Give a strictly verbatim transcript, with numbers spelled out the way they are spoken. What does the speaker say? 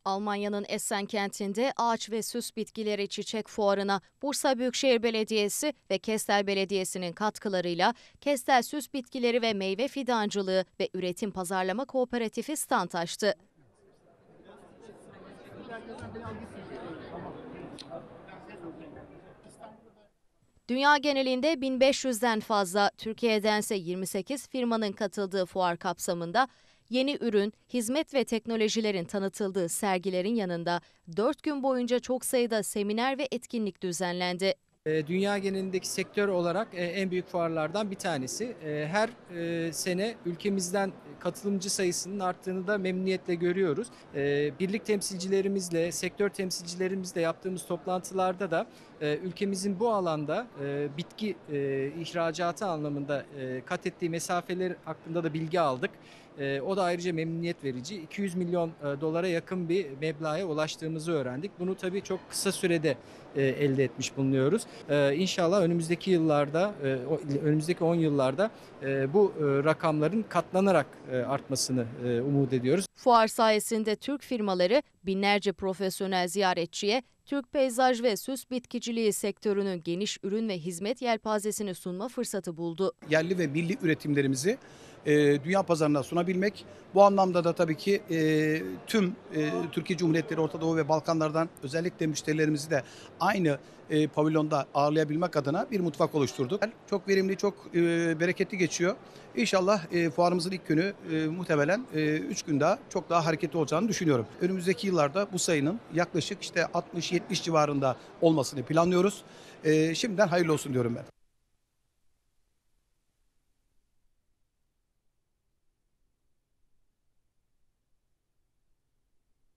Almanya'nın Essen kentinde ağaç ve süs bitkileri çiçek fuarına Bursa Büyükşehir Belediyesi ve Kestel Belediyesi'nin katkılarıyla Kestel Süs Bitkileri ve Meyve Fidancılığı ve Üretim Pazarlama Kooperatifi stand açtı. Dünya genelinde bin beş yüzden fazla, Türkiye'dense yirmi sekiz firmanın katıldığı fuar kapsamında yeni ürün, hizmet ve teknolojilerin tanıtıldığı sergilerin yanında dört gün boyunca çok sayıda seminer ve etkinlik düzenlendi. Dünya genelindeki sektör olarak en büyük fuarlardan bir tanesi. Her sene ülkemizden katılımcı sayısının arttığını da memnuniyetle görüyoruz. Birlik temsilcilerimizle, sektör temsilcilerimizle yaptığımız toplantılarda da ülkemizin bu alanda bitki ihracatı anlamında kat ettiği mesafeler hakkında da bilgi aldık. O da ayrıca memnuniyet verici. iki yüz milyon dolara yakın bir meblağa ulaştığımızı öğrendik. Bunu tabii çok kısa sürede elde etmiş bulunuyoruz. İnşallah önümüzdeki yıllarda, önümüzdeki on yıllarda bu rakamların katlanarak artmasını umut ediyoruz. Fuar sayesinde Türk firmaları binlerce profesyonel ziyaretçiye Türk peyzaj ve süs bitkiciliği sektörünün geniş ürün ve hizmet yelpazesini sunma fırsatı buldu. Yerli ve milli üretimlerimizi e, dünya pazarına sunabilmek. Bu anlamda da tabii ki e, tüm e, Türkiye Cumhuriyetleri, Orta Doğu ve Balkanlardan özellikle müşterilerimizi de aynı e, pavilyonda ağırlayabilmek adına bir mutfak oluşturduk. Çok verimli, çok e, bereketli geçiyor. İnşallah e, fuarımızın ilk günü e, muhtemelen üç gün daha çok daha hareketli olacağını düşünüyorum. Önümüzdeki yıllarda bu sayının yaklaşık işte altmış yetmiş civarında olmasını planlıyoruz. E, şimdiden hayırlı olsun diyorum ben.